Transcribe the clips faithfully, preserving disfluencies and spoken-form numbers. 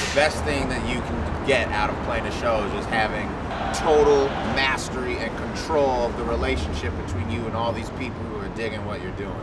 best thing that you can get out of playing a show is just having total mastery and control of the relationship between you and all these people who are digging what you're doing.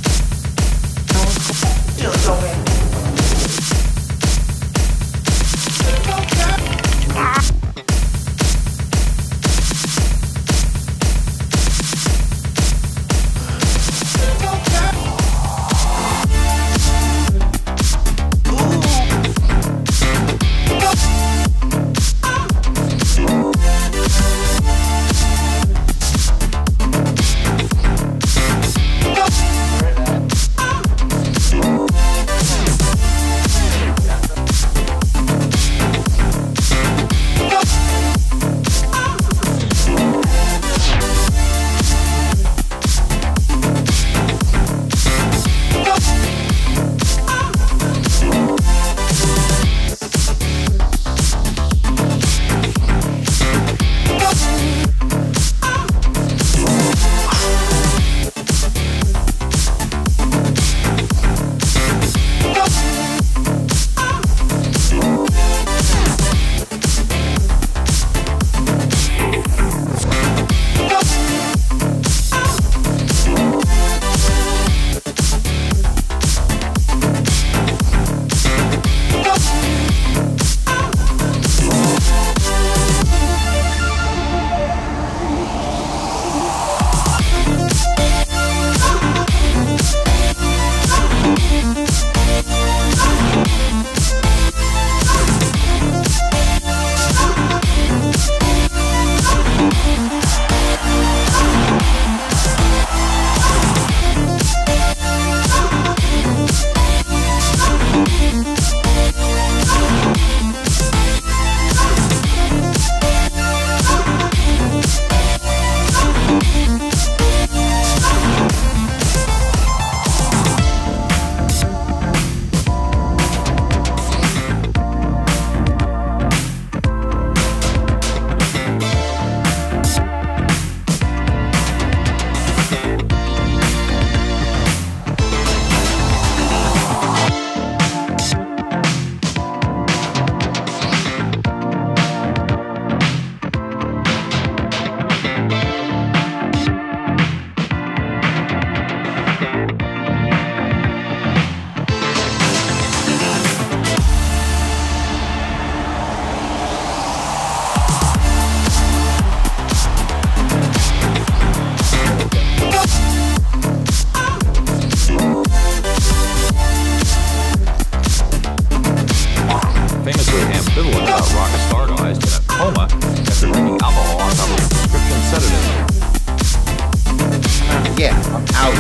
Yeah, I'm out.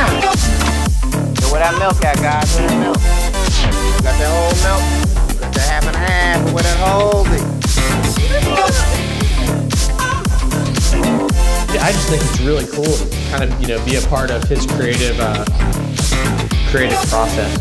So where that milk at, guys? Where that milk? Got that whole milk? Got that half and a half, but where that whole thing? Yeah, I just think it's really cool to kind of, you know, be a part of his creative, uh, creative process.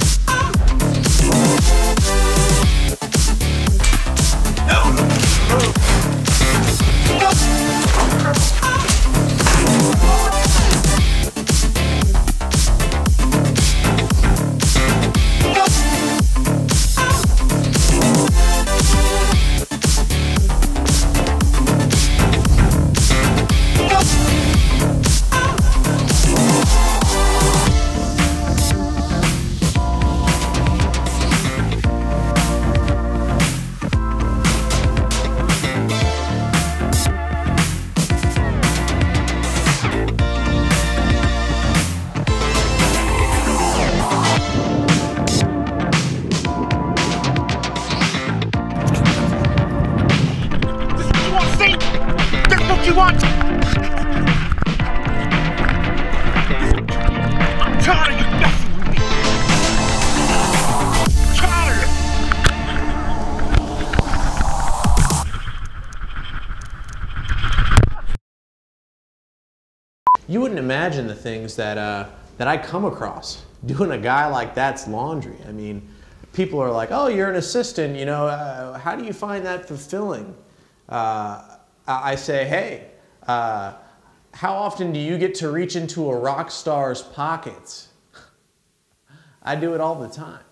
You want? I'm tired of you messing with me. Tired. You wouldn't imagine the things that uh, that I come across doing a guy like that's laundry. I mean, people are like, "Oh, you're an assistant. You know, uh, how do you find that fulfilling?" Uh, I say, hey, uh, how often do you get to reach into a rock star's pockets? I do it all the time.